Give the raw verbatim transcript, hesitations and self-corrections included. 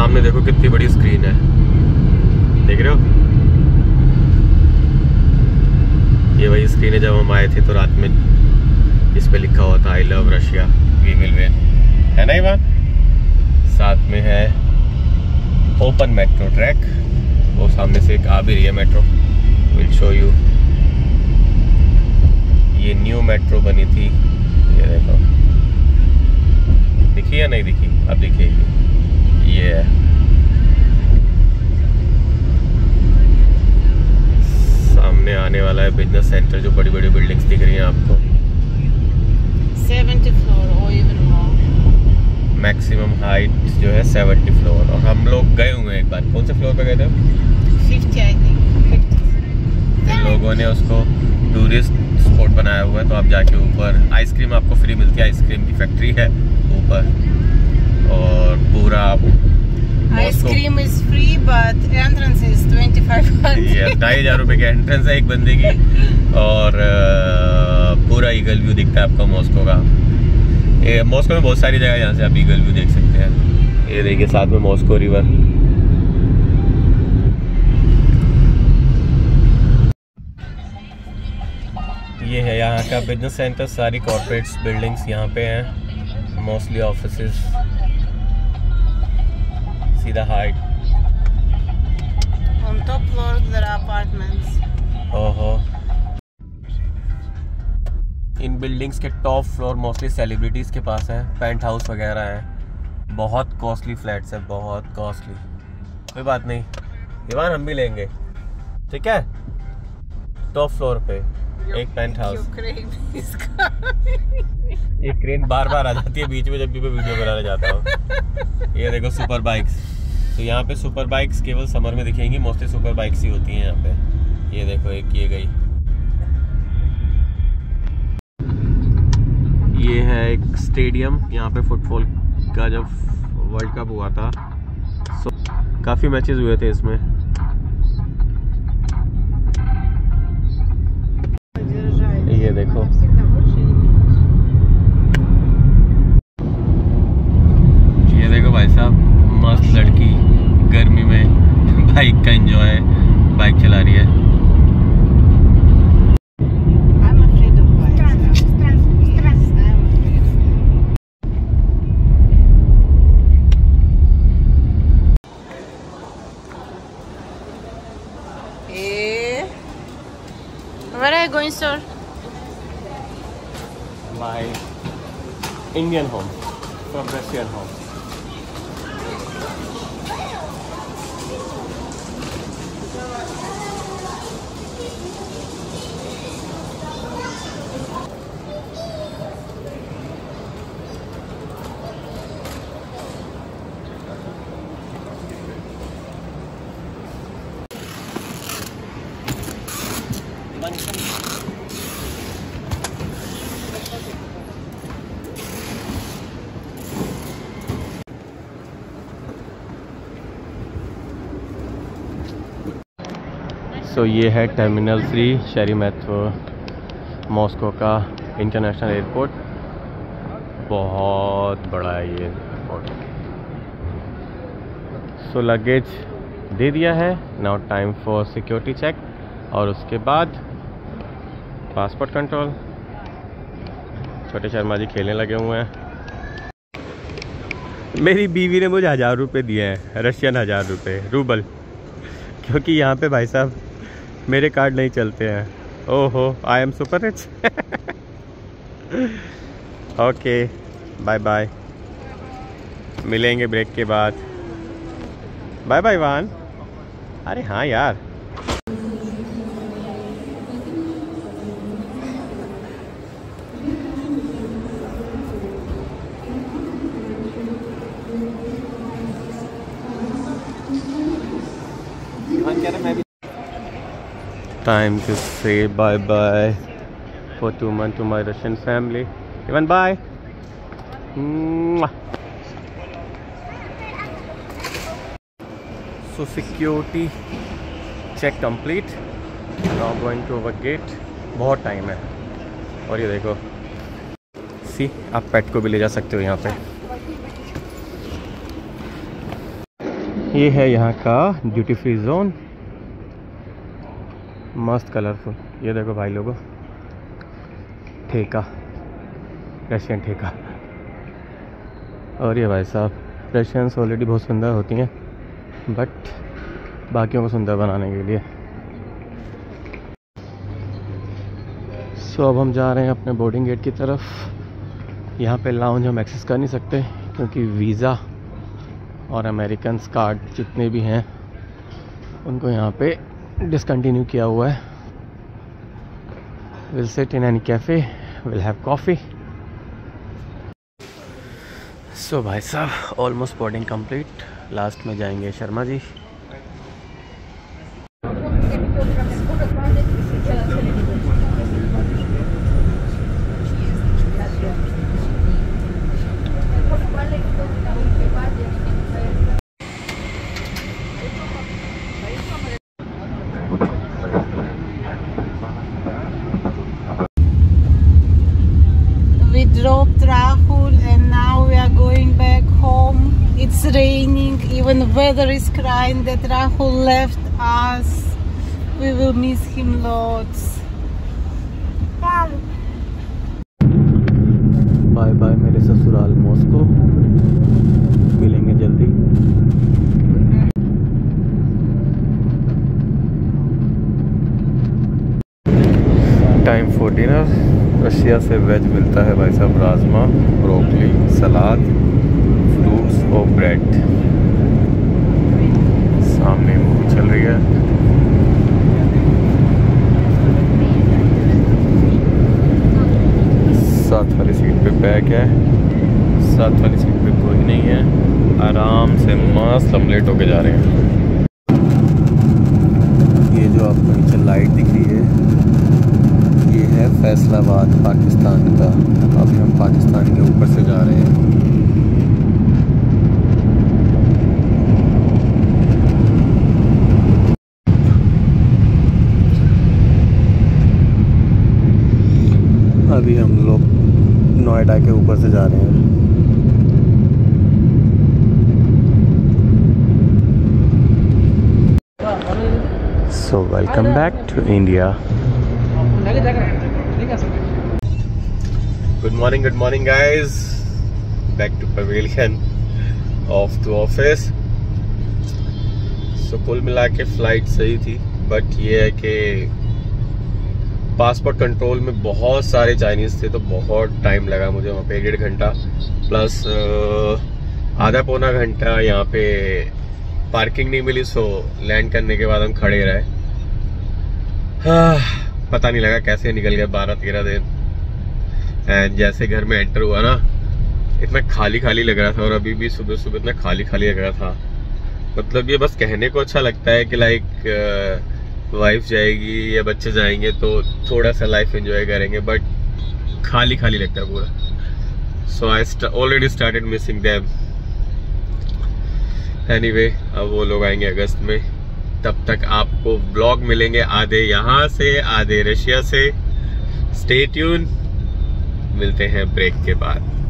सामने देखो कितनी बड़ी स्क्रीन है, देख रहे हो? ये वही स्क्रीन है जब हम आए थे तो रात में, इस पे लिखा हुआ था I love Russia we will win, है ना इवान? साथ में है ओपन मेट्रो ट्रैक, वो सामने से एक आ भी रही है मेट्रो, विल शो यू। ये न्यू मेट्रो बनी थी, ये देखो, दिखी या नहीं दिखी? अब दिखेगी। ये है सामने आने वाला है बिजनेस सेंटर, जो बड़ी बड़ी बिल्डिंग्स दिख रही हैं आपको। सेवेंटी फ्लोर और इवन मोर, मैक्सिमम हाइट जो है सेवेंटी फ्लोर। और हम लोग गए हुए हैं एक बार, कौन से फ्लोर पे गए थे? Fifty I think, fifty. इन लोगों ने उसको टूरिस्ट स्पॉट बनाया हुआ है, तो आप जाके ऊपर आइसक्रीम आपको फ्री मिलती है, आइसक्रीम की फैक्ट्री है ऊपर, और पूरा ice cream is free but entrance is twenty five. ये ढाई हजार रुपए की एंट्रेंस है एक बंदे की, और पूरा ईगल व्यू दिखता है आपका मॉस्को का। ये मॉस्को में बहुत सारी जगह यहाँ से आप ईगल व्यू देख सकते हैं। ये देखिए साथ में मॉस्को रिवर। ये है यहाँ का बिजनेस सेंटर, सारी कॉर्पोरेट बिल्डिंग्स यहाँ पे हैं, मोस्टली ऑफिसेस। सीधा height, On top floor there are apartments. ओहो। इन बिल्डिंग्स के टॉप फ्लोर मोस्टली सेलिब्रिटीज के पास हैं, पेंट हाउस वगैरह हैं। बहुत कॉस्टली फ्लैट्स हैं, बहुत कॉस्टली। कोई बात नहीं इवान, हम भी लेंगे, ठीक है? टॉप फ्लोर पे एक पेंट हाउस। ये क्रेन बार बार आ जाती है बीच में जब भी मैं वीडियो बनाने जाता हूँ। ये देखो सुपर बाइक्स, तो यहाँ पे सुपर बाइक्स केवल समर में दिखेंगी, मोस्टली सुपर बाइक्स ही होती हैं यहाँ पे। ये देखो एक ये गई, ये है एक स्टेडियम, यहाँ पे फुटबॉल का जब वर्ल्ड कप हुआ था, सो काफ़ी मैचेस हुए थे इसमें। ये देखो ये देखो भाई साहब, मस्त लड़की गर्मी में बाइक का एंजॉय, बाइक चला रही है। Where are you going, sir? My Indian home from Russian home. So so, ये है टर्मिनल थ्री शेरीमेत्रो मॉस्को का इंटरनेशनल एयरपोर्ट। बहुत बड़ा है ये एयरपोर्ट। सो लगेज दे दिया है, now time for security check, और उसके बाद पासपोर्ट कंट्रोल। छोटे शर्मा जी खेलने लगे हुए हैं। मेरी बीवी ने मुझे हज़ार रुपये दिए हैं, रशियन हज़ार रुपये रूबल, क्योंकि यहाँ पे भाई साहब मेरे कार्ड नहीं चलते हैं। ओहो, I am super rich. Okay bye bye, मिलेंगे ब्रेक के बाद। बाय बाय वान। अरे हाँ यार, time to say bye bye for two months to my Russian family. Even bye. Mwah. So security check complete. Now going to our gate. बहुत time है। और ये देखो, सी आप पेट को भी ले जा सकते हो यहाँ पे। ये है यहाँ का ड्यूटी फ्री जोन, मस्त कलरफुल। ये देखो भाई लोगों, ठेका, रशियन ठेका। और ये भाई साहब, रशियंस ऑलरेडी बहुत सुंदर होती हैं, बट बाकियों को सुंदर बनाने के लिए। सो अब हम जा रहे हैं अपने बोर्डिंग गेट की तरफ। यहाँ पे लाउंज हम एक्सेस कर नहीं सकते क्योंकि वीज़ा और अमेरिकन कार्ड जितने भी हैं उनको यहाँ पे डिसकंटिन्यू किया हुआ है। Will sit in any cafe, will have coffee. So भाई साहब, ऑलमोस्ट बोर्डिंग कंप्लीट। लास्ट में जाएंगे Sharma ji. We dropped Rahul and now we are going back home. It's raining, even weather is crying that Rahul left us. We will miss him lots. Bye bye मेरे ससुराल Moscow, मिलेंगे जल्दी। Time for dinner. Russia से veg मिलता है भाई साहब, राजमा, ब्रोकली, सलाद, फ्रूट्स और ब्रेड। सामने मूवी चल रही है। साथ वाली सीट पे बैग है, साथ वाली सीट पे कोई नहीं है। आराम से मस्त हम लेट होके जा रहे हैं। ये जो आपको नीचे लाइट दिख रही है, ये है फैसलाबाद पाकिस्तान का। अभी हम पाकिस्तान के ऊपर से जा रहे हैं। अभी हम लोग नोएडा के ऊपर से जा रहे हैं। So welcome back to India. Good morning, good morning guys, back to pavilion, off to office. So कुल मिला के फ्लाइट सही थी, बट ये है कि पासपोर्ट कंट्रोल में बहुत सारे चाइनीज़ थे, तो बहुत टाइम लगा मुझे वहाँ पे, एक डेढ़ घंटा प्लस आधा पौना घंटा यहाँ पे पार्किंग नहीं मिली। सो लैंड करने के बाद हम खड़े रहे। हाँ, पता नहीं लगा कैसे निकल गया बारह तेरह दिन। एंड जैसे घर में एंटर हुआ ना, इतना खाली खाली लग रहा था, और अभी भी सुबह सुबह इतना खाली खाली लग रहा था। मतलब ये बस कहने को अच्छा लगता है कि लाइक वाइफ जाएगी या बच्चे जाएंगे तो थोड़ा सा लाइफ एंजॉय करेंगे, बट खाली खाली लगता है पूरा। So I already started missing them. Anyway, अब वो लोग आएंगे अगस्त में, तब तक आपको ब्लॉग मिलेंगे आधे यहाँ से आधे रशिया से। स्टे ट्यून, मिलते हैं ब्रेक के बाद।